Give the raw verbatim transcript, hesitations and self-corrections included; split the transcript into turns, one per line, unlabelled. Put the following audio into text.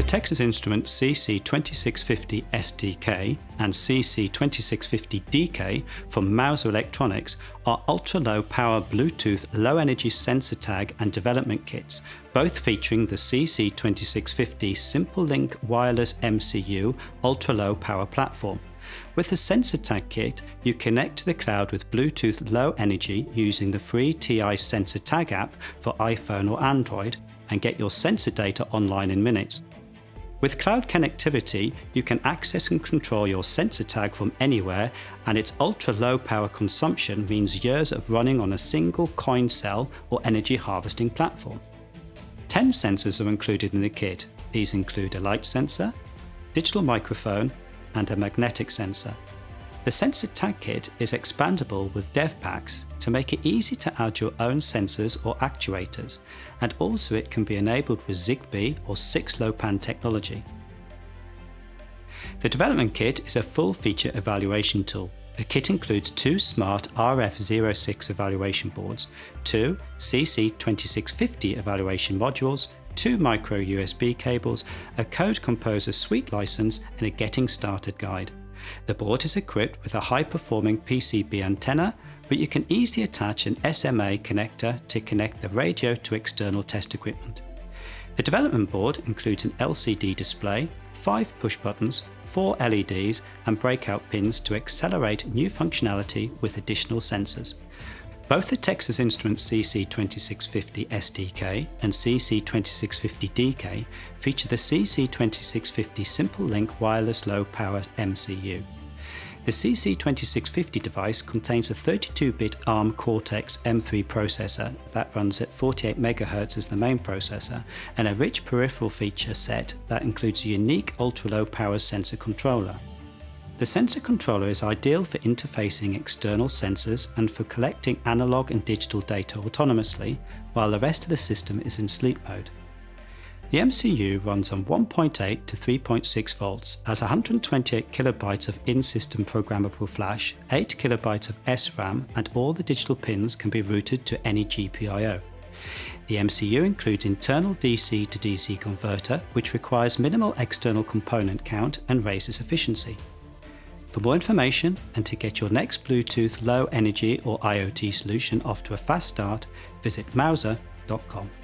Texas Instruments C C twenty-six fifty S T K and C C twenty-six fifty D K from Mouser Electronics are ultra-low power Bluetooth low-energy sensor tag and development kits, both featuring the C C twenty-six fifty SimpleLink wireless M C U ultra-low power platform. With the SensorTag kit, you connect to the cloud with Bluetooth low energy using the free T I SensorTag app for iPhone or Android and get your sensor data online in minutes. With cloud connectivity, you can access and control your sensor tag from anywhere, and its ultra-low power consumption means years of running on a single coin cell or energy harvesting platform. ten sensors are included in the kit. These include a light sensor, digital microphone, and a magnetic sensor. The SensorTag kit is expandable with DevPacks to make it easy to add your own sensors or actuators, and also it can be enabled with Zigbee or six LoPan technology. The development kit is a full-feature evaluation tool. The kit includes two smart R F zero six evaluation boards, two C C twenty-six fifty evaluation modules, two micro U S B cables, a Code Composer Suite license, and a Getting Started guide. The board is equipped with a high-performing P C B antenna, but you can easily attach an S M A connector to connect the radio to external test equipment. The development board includes an L C D display, five push buttons, four L E Ds, and breakout pins to accelerate new functionality with additional sensors. Both the Texas Instruments C C twenty-six fifty S T K and C C twenty-six fifty D K feature the C C twenty-six fifty SimpleLink wireless low-power M C U. The C C twenty-six fifty device contains a thirty-two bit ARM Cortex M three processor that runs at forty-eight megahertz as the main processor, and a rich peripheral feature set that includes a unique ultra-low power sensor controller. The sensor controller is ideal for interfacing external sensors and for collecting analog and digital data autonomously, while the rest of the system is in sleep mode. The M C U runs on one point eight to three point six volts, has one hundred twenty-eight kilobytes of in-system programmable flash, eight kilobytes of S RAM, and all the digital pins can be routed to any G P I O. The M C U includes internal D C to D C converter, which requires minimal external component count and raises efficiency. For more information and to get your next Bluetooth low energy or I O T solution off to a fast start, visit mouser dot com.